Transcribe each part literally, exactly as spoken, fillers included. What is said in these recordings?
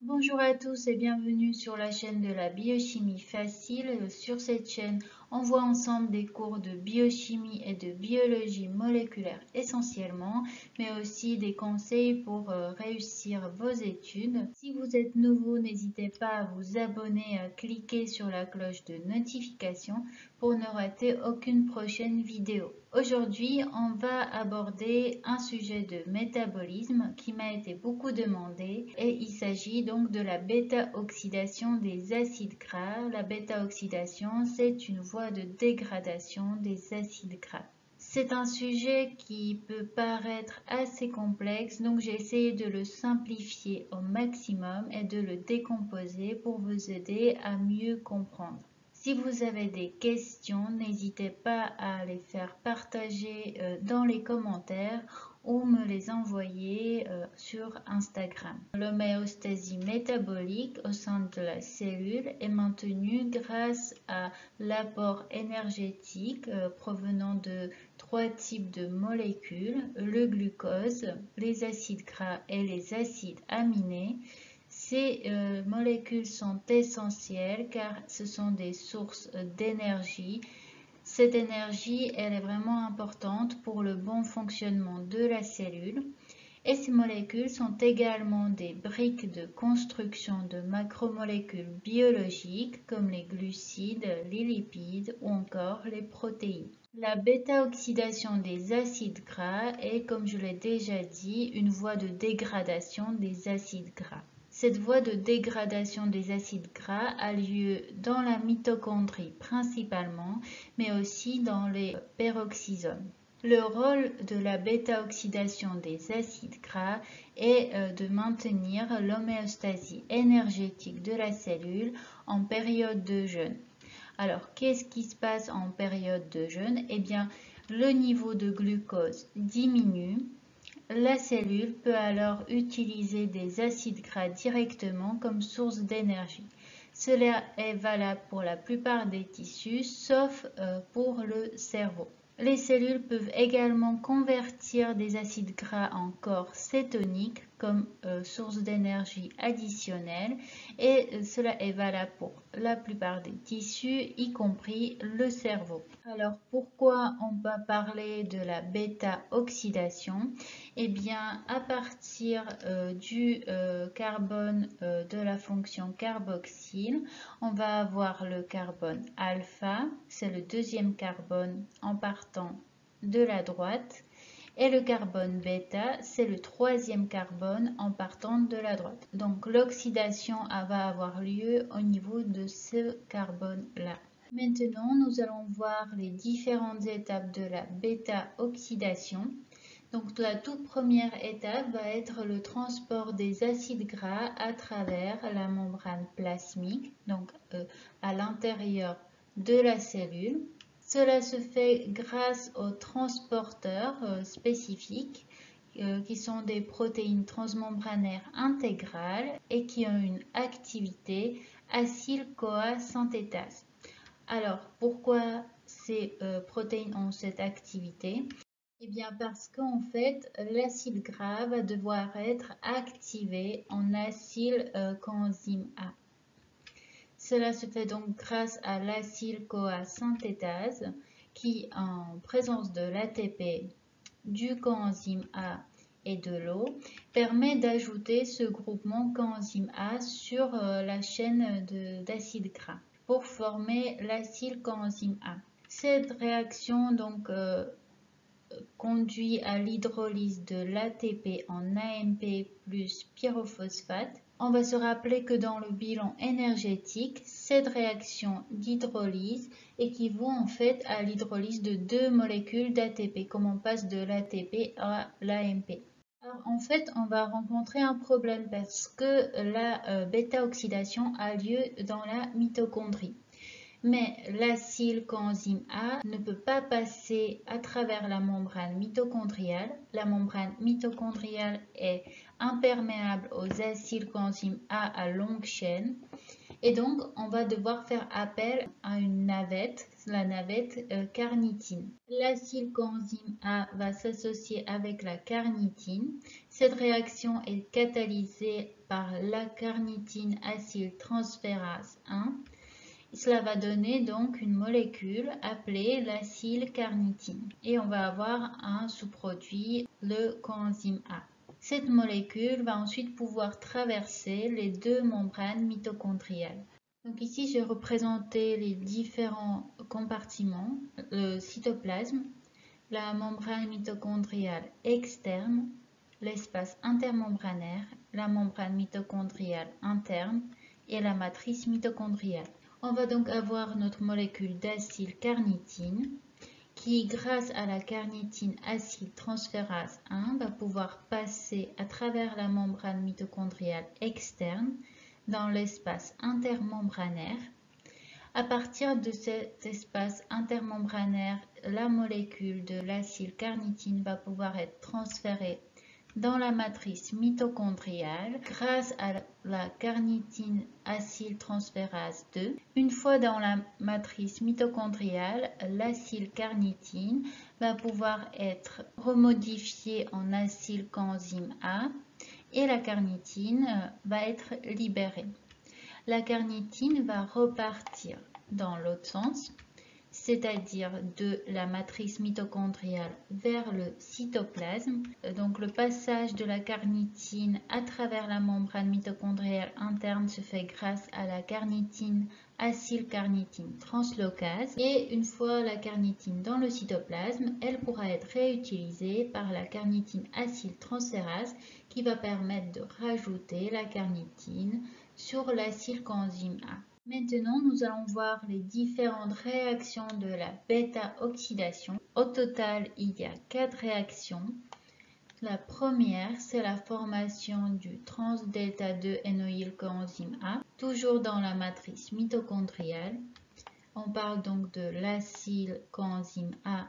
Bonjour à tous et bienvenue sur la chaîne de la biochimie facile. Sur cette chaîne, on voit ensemble des cours de biochimie et de biologie moléculaire essentiellement, mais aussi des conseils pour euh, réussir vos études. Si vous êtes nouveau, n'hésitez pas à vous abonner et à cliquer sur la cloche de notification pour ne rater aucune prochaine vidéo. Aujourd'hui, on va aborder un sujet de métabolisme qui m'a été beaucoup demandé et il s'agit donc de la bêta-oxydation des acides gras. La bêta-oxydation, c'est une voie de dégradation des acides gras. C'est un sujet qui peut paraître assez complexe, donc j'ai essayé de le simplifier au maximum et de le décomposer pour vous aider à mieux comprendre. Si vous avez des questions, n'hésitez pas à les faire partager euh, dans les commentaires ou me les envoyer euh, sur Instagram. L'homéostasie métabolique au sein de la cellule est maintenue grâce à l'apport énergétique euh, provenant de trois types de molécules, le glucose, les acides gras et les acides aminés. Ces euh, molécules sont essentielles car ce sont des sources d'énergie. Cette énergie, elle est vraiment importante pour le bon fonctionnement de la cellule. Et ces molécules sont également des briques de construction de macromolécules biologiques comme les glucides, les lipides ou encore les protéines. La bêta-oxydation des acides gras est, comme je l'ai déjà dit, une voie de dégradation des acides gras. Cette voie de dégradation des acides gras a lieu dans la mitochondrie principalement, mais aussi dans les peroxysomes. Le rôle de la bêta-oxydation des acides gras est de maintenir l'homéostasie énergétique de la cellule en période de jeûne. Alors, qu'est-ce qui se passe en période de jeûne? Eh bien, le niveau de glucose diminue. La cellule peut alors utiliser des acides gras directement comme source d'énergie. Cela est valable pour la plupart des tissus, sauf pour le cerveau. Les cellules peuvent également convertir des acides gras en corps cétoniques comme euh, source d'énergie additionnelle et euh, cela est valable pour la plupart des tissus, y compris le cerveau. Alors pourquoi on va parler de la bêta-oxydation? Eh bien, à partir euh, du euh, carbone euh, de la fonction carboxyle, on va avoir le carbone alpha, c'est le deuxième carbone en partant de la droite, et le carbone bêta, c'est le troisième carbone en partant de la droite. Donc l'oxydation va avoir lieu au niveau de ce carbone-là. Maintenant, nous allons voir les différentes étapes de la bêta-oxydation. Donc la toute première étape va être le transport des acides gras à travers la membrane plasmique, donc euh, à l'intérieur de la cellule. Cela se fait grâce aux transporteurs euh, spécifiques euh, qui sont des protéines transmembranaires intégrales et qui ont une activité acyl-CoA synthétase. Alors, pourquoi ces euh, protéines ont cette activité? Eh bien, parce qu'en fait, l'acide gras va devoir être activé en acyle-coenzyme A. Cela se fait donc grâce à l'acyle-CoA synthétase qui, en présence de l'A T P, du coenzyme A et de l'eau, permet d'ajouter ce groupement coenzyme A sur la chaîne d'acides gras pour former l'acyle-coenzyme A. Cette réaction donc euh, conduit à l'hydrolyse de l'A T P en A M P plus pyrophosphate. On va se rappeler que dans le bilan énergétique, cette réaction d'hydrolyse équivaut en fait à l'hydrolyse de deux molécules d'A T P, comme on passe de l'A T P à l'A M P. Alors, en fait, on va rencontrer un problème parce que la euh, bêta-oxydation a lieu dans la mitochondrie. Mais l'acyle-coenzyme A ne peut pas passer à travers la membrane mitochondriale. La membrane mitochondriale est imperméable aux acyle-coenzyme A à longue chaîne. Et donc, on va devoir faire appel à une navette, la navette euh, carnitine. L'acylcoenzyme A va s'associer avec la carnitine. Cette réaction est catalysée par la carnitine acyltransférase un. Cela va donner donc une molécule appelée l'acylcarnitine. Et on va avoir un sous-produit, le coenzyme A. Cette molécule va ensuite pouvoir traverser les deux membranes mitochondriales. Donc ici, j'ai représenté les différents compartiments, le cytoplasme, la membrane mitochondriale externe, l'espace intermembranaire, la membrane mitochondriale interne et la matrice mitochondriale. On va donc avoir notre molécule d'acylcarnitine qui, grâce à la carnitine acyltransférase un, va pouvoir passer à travers la membrane mitochondriale externe dans l'espace intermembranaire. À partir de cet espace intermembranaire, la molécule de l'acylcarnitine va pouvoir être transférée dans la matrice mitochondriale grâce à la carnitine acyltransférase deux. Une fois dans la matrice mitochondriale, l'acylcarnitine va pouvoir être remodifiée en acylcoenzyme A et la carnitine va être libérée. La carnitine va repartir dans l'autre sens, c'est-à-dire de la matrice mitochondriale vers le cytoplasme. Donc le passage de la carnitine à travers la membrane mitochondriale interne se fait grâce à la carnitine acylcarnitine translocase. Et une fois la carnitine dans le cytoplasme, elle pourra être réutilisée par la carnitine acyltransférase qui va permettre de rajouter la carnitine sur l'acylcoenzyme A. Maintenant, nous allons voir les différentes réactions de la bêta-oxydation. Au total, il y a quatre réactions. La première, c'est la formation du trans-delta deux énoylcoenzyme A, toujours dans la matrice mitochondriale. On parle donc de l'acylcoenzyme A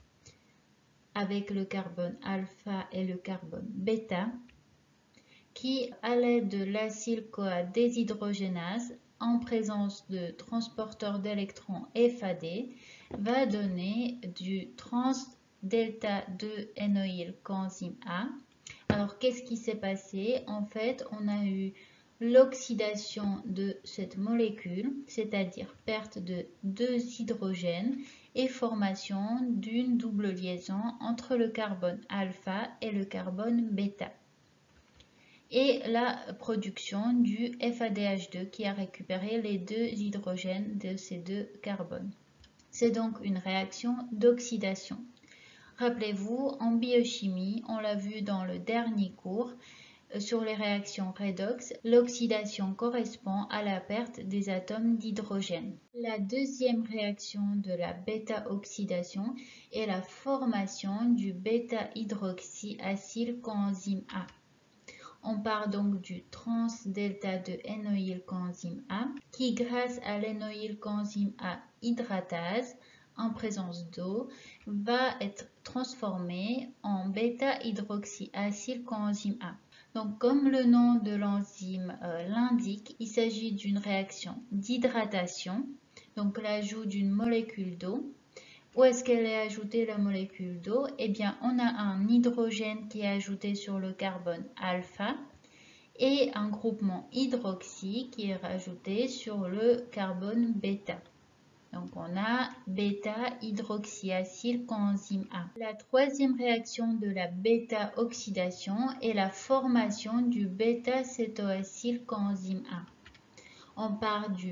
avec le carbone alpha et le carbone bêta, qui, à l'aide de l'acyle-CoA déshydrogénase, en présence de transporteurs d'électrons F A D, va donner du trans-delta deux énoylcoenzyme A. Alors, qu'est-ce qui s'est passé? En fait, on a eu l'oxydation de cette molécule, c'est-à-dire perte de deux hydrogènes et formation d'une double liaison entre le carbone alpha et le carbone bêta. Et la production du F A D H deux qui a récupéré les deux hydrogènes de ces deux carbones. C'est donc une réaction d'oxydation. Rappelez-vous, en biochimie, on l'a vu dans le dernier cours, sur les réactions redox, l'oxydation correspond à la perte des atomes d'hydrogène. La deuxième réaction de la bêta-oxydation est la formation du bêta-hydroxyacylcoenzyme A. On part donc du trans-delta deux énoylcoenzyme A qui, grâce à l'énoylcoenzyme A hydratase en présence d'eau, va être transformé en bêta-hydroxyacylcoenzyme A. Donc, comme le nom de l'enzyme euh, l'indique, il s'agit d'une réaction d'hydratation, donc l'ajout d'une molécule d'eau. Où est-ce qu'elle est ajoutée la molécule d'eau? Eh bien, on a un hydrogène qui est ajouté sur le carbone alpha et un groupement hydroxy qui est rajouté sur le carbone bêta. Donc, on a bêta-hydroxyacylcoenzyme A. La troisième réaction de la bêta-oxydation est la formation du bêta-cétoacylcoenzyme A. On part du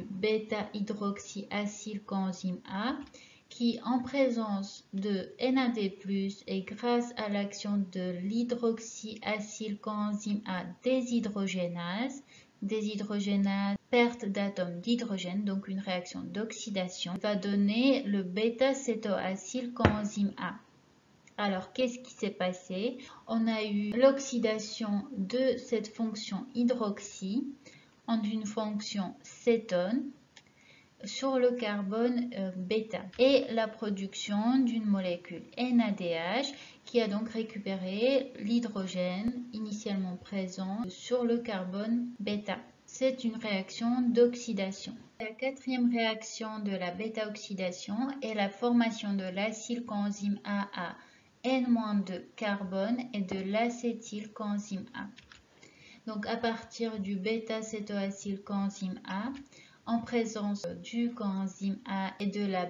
bêta-hydroxyacylcoenzyme A qui, en présence de N A D plus, et grâce à l'action de l'hydroxyacylcoenzyme A déshydrogénase, déshydrogénase, perte d'atomes d'hydrogène, donc une réaction d'oxydation, va donner le bêta-cétoacylcoenzyme A. Alors, qu'est-ce qui s'est passé? On a eu l'oxydation de cette fonction hydroxy en une fonction cétone sur le carbone euh, bêta et la production d'une molécule N A D H qui a donc récupéré l'hydrogène initialement présent sur le carbone bêta. C'est une réaction d'oxydation. La quatrième réaction de la bêta-oxydation est la formation de l'acylcoenzyme A à N moins deux carbone et de l'acétylcoenzyme A. Donc à partir du bêta-cétoacylcoenzyme A, en présence du coenzyme A et de la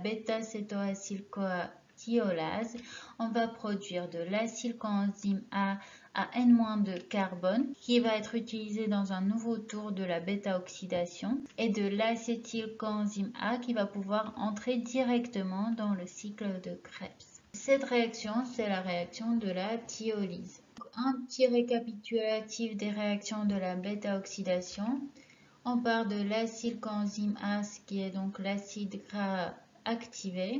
bêta-cétoacylcoathiolase, on va produire de l'acylcoenzyme A à N moins deux carbone qui va être utilisé dans un nouveau tour de la bêta-oxydation et de l'acétylcoenzyme A qui va pouvoir entrer directement dans le cycle de Krebs. Cette réaction, c'est la réaction de la thiolyse. Un petit récapitulatif des réactions de la bêta-oxydation. On part de l'acylcoenzyme A, qui est donc l'acide gras activé,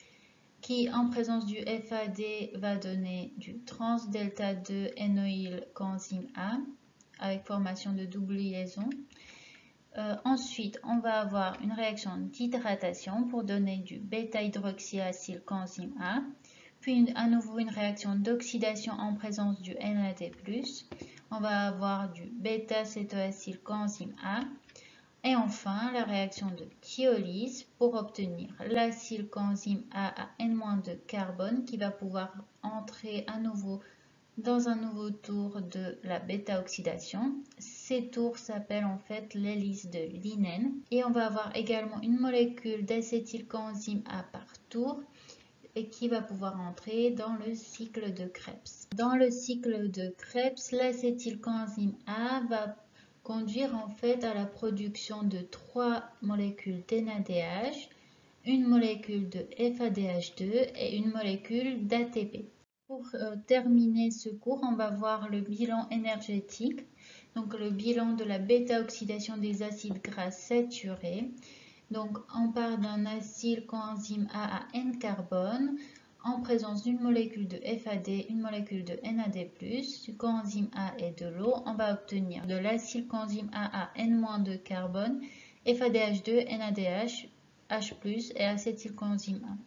qui en présence du F A D va donner du trans delta deux énoyl coenzyme A avec formation de double liaison. Euh, ensuite, on va avoir une réaction d'hydratation pour donner du bêta-hydroxyacylcoenzyme A. Puis à nouveau une réaction d'oxydation en présence du N A D plus. On va avoir du bêta-cétoacylcoenzyme A. Et enfin, la réaction de thiolyse pour obtenir l'acylcoenzyme A à N moins deux carbone qui va pouvoir entrer à nouveau dans un nouveau tour de la bêta-oxydation. Ces tours s'appellent en fait l'hélice de Linen. Et on va avoir également une molécule d'acétylcoenzyme A par tour et qui va pouvoir entrer dans le cycle de Krebs. Dans le cycle de Krebs, l'acétylcoenzyme A va conduire en fait à la production de trois molécules d'N A D H, une molécule de F A D H deux et une molécule d'A T P. Pour euh, terminer ce cours, on va voir le bilan énergétique, donc le bilan de la bêta-oxydation des acides gras saturés. Donc, on part d'un acylcoenzyme A à N carbone en présence d'une molécule de F A D, une molécule de N A D plus, du coenzyme A et de l'eau. On va obtenir de l'acylcoenzyme A à N moins deux carbone, F A D H deux, N A D H, H plus et acétylcoenzyme A.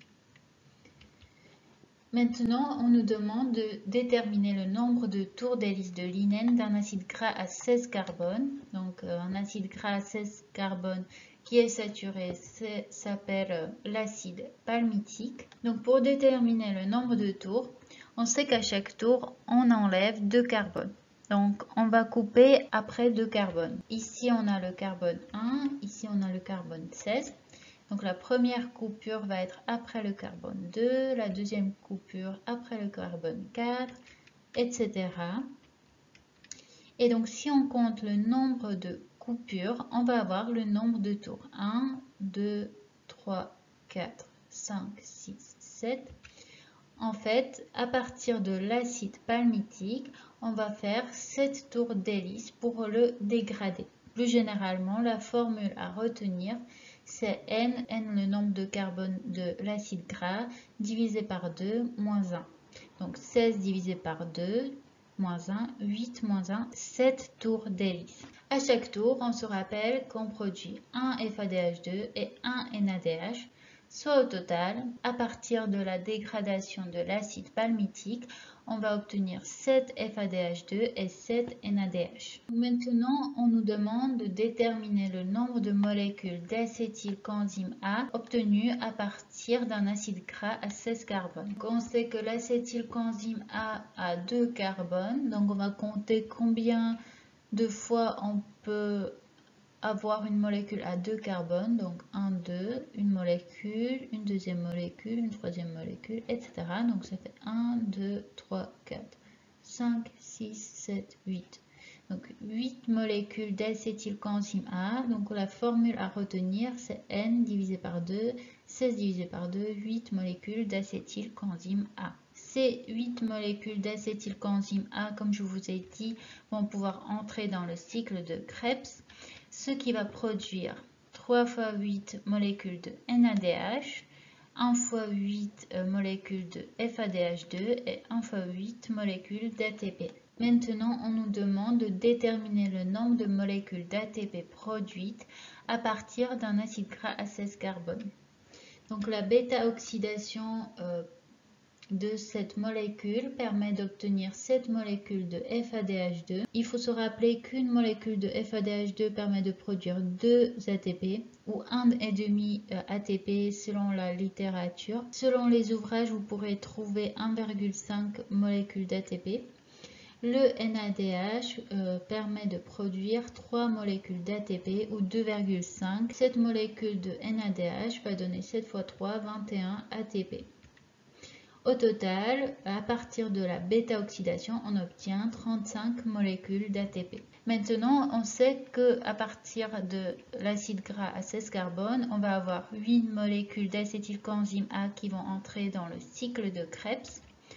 Maintenant, on nous demande de déterminer le nombre de tours d'hélice de Linen d'un acide gras à seize carbone. Donc, euh, un acide gras à seize carbone qui est saturé s'appelle euh, l'acide palmitique. Donc, pour déterminer le nombre de tours, on sait qu'à chaque tour, on enlève deux carbones. Donc, on va couper après deux carbones. Ici, on a le carbone un, ici, on a le carbone seize. Donc la première coupure va être après le carbone deux, la deuxième coupure après le carbone quatre, et cetera. Et donc si on compte le nombre de coupures, on va avoir le nombre de tours. un, deux, trois, quatre, cinq, six, sept. En fait, à partir de l'acide palmitique, on va faire sept tours d'hélice pour le dégrader. Plus généralement, la formule à retenir, c'est N, N le nombre de carbone de l'acide gras, divisé par deux, moins un. Donc seize divisé par deux, moins un, huit moins un, sept tours d'hélice. À chaque tour, on se rappelle qu'on produit un F A D H deux et un N A D H, soit au total, à partir de la dégradation de l'acide palmitique, on va obtenir sept F A D H deux et sept N A D H. Maintenant, on nous demande de déterminer le nombre de molécules d'acétylcoenzyme A obtenues à partir d'un acide gras à seize carbones. Donc, on sait que l'acétylcoenzyme A a deux carbones, donc on va compter combien de fois on peut avoir une molécule à deux carbones, donc un, deux, une molécule, une deuxième molécule, une troisième molécule, et cetera. Donc ça fait un, deux, trois, quatre, cinq, six, sept, huit. Donc huit molécules d'acétylcoenzyme A. Donc la formule à retenir, c'est N divisé par deux, seize divisé par deux, huit molécules d'acétylcoenzyme A. Ces huit molécules d'acétylcoenzyme A, comme je vous ai dit, vont pouvoir entrer dans le cycle de Krebs, ce qui va produire trois fois huit molécules de N A D H, un fois huit molécules de F A D H deux et un fois huit molécules d'A T P. Maintenant, on nous demande de déterminer le nombre de molécules d'A T P produites à partir d'un acide gras à seize carbone. Donc la bêta-oxydation euh, de cette molécule permet d'obtenir cette molécule de F A D H deux. Il faut se rappeler qu'une molécule de F A D H deux permet de produire deux A T P ou un virgule cinq A T P selon la littérature. Selon les ouvrages, vous pourrez trouver un virgule cinq molécules d'A T P. Le N A D H euh, permet de produire trois molécules d'A T P ou deux virgule cinq. Cette molécule de N A D H va donner sept fois trois, vingt et un A T P. Au total, à partir de la bêta-oxydation, on obtient trente-cinq molécules d'A T P. Maintenant, on sait qu'à partir de l'acide gras à seize carbone, on va avoir huit molécules d'acétylcoenzyme A qui vont entrer dans le cycle de Krebs.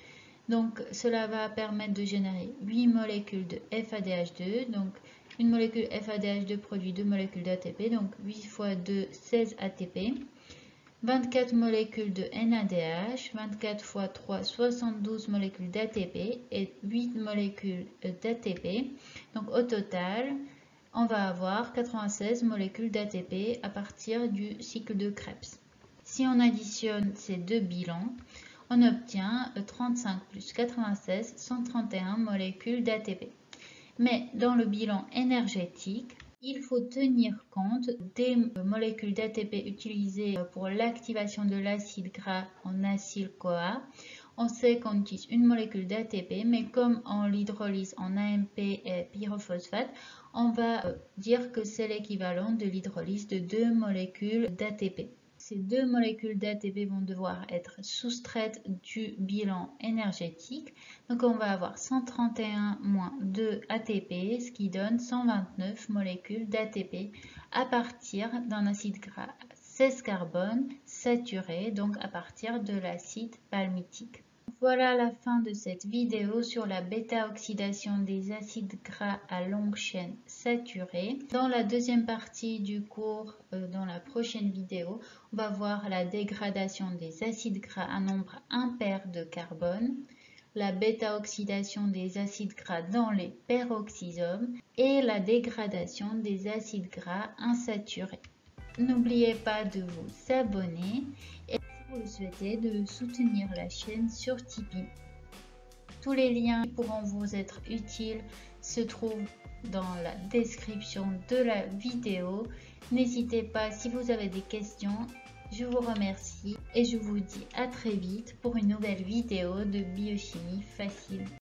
Donc, cela va permettre de générer huit molécules de F A D H deux. Donc, une molécule F A D H deux produit deux molécules d'A T P, donc huit fois deux, seize A T P. vingt-quatre molécules de N A D H, vingt-quatre fois trois, soixante-douze molécules d'A T P et huit molécules d'A T P. Donc au total, on va avoir quatre-vingt-seize molécules d'A T P à partir du cycle de Krebs. Si on additionne ces deux bilans, on obtient trente-cinq plus quatre-vingt-seize, cent trente et un molécules d'A T P. Mais dans le bilan énergétique, il faut tenir compte des molécules d'A T P utilisées pour l'activation de l'acide gras en acyl-CoA. On sait qu'on utilise une molécule d'A T P, mais comme on l'hydrolyse en A M P et pyrophosphate, on va dire que c'est l'équivalent de l'hydrolyse de deux molécules d'A T P. Ces deux molécules d'A T P vont devoir être soustraites du bilan énergétique. Donc on va avoir cent trente et un moins deux A T P, ce qui donne cent vingt-neuf molécules d'A T P à partir d'un acide gras seize carbone saturé, donc à partir de l'acide palmitique. Voilà la fin de cette vidéo sur la bêta-oxydation des acides gras à longue chaîne saturés. Dans la deuxième partie du cours, euh, dans la prochaine vidéo, on va voir la dégradation des acides gras à nombre impair de carbone, la bêta-oxydation des acides gras dans les peroxysomes et la dégradation des acides gras insaturés. N'oubliez pas de vous abonner et si vous le souhaitez, de soutenir la chaîne sur Tipeee. Tous les liens qui pourront vous être utiles se trouvent dans la description de la vidéo. N'hésitez pas si vous avez des questions. Je vous remercie et je vous dis à très vite pour une nouvelle vidéo de biochimie facile.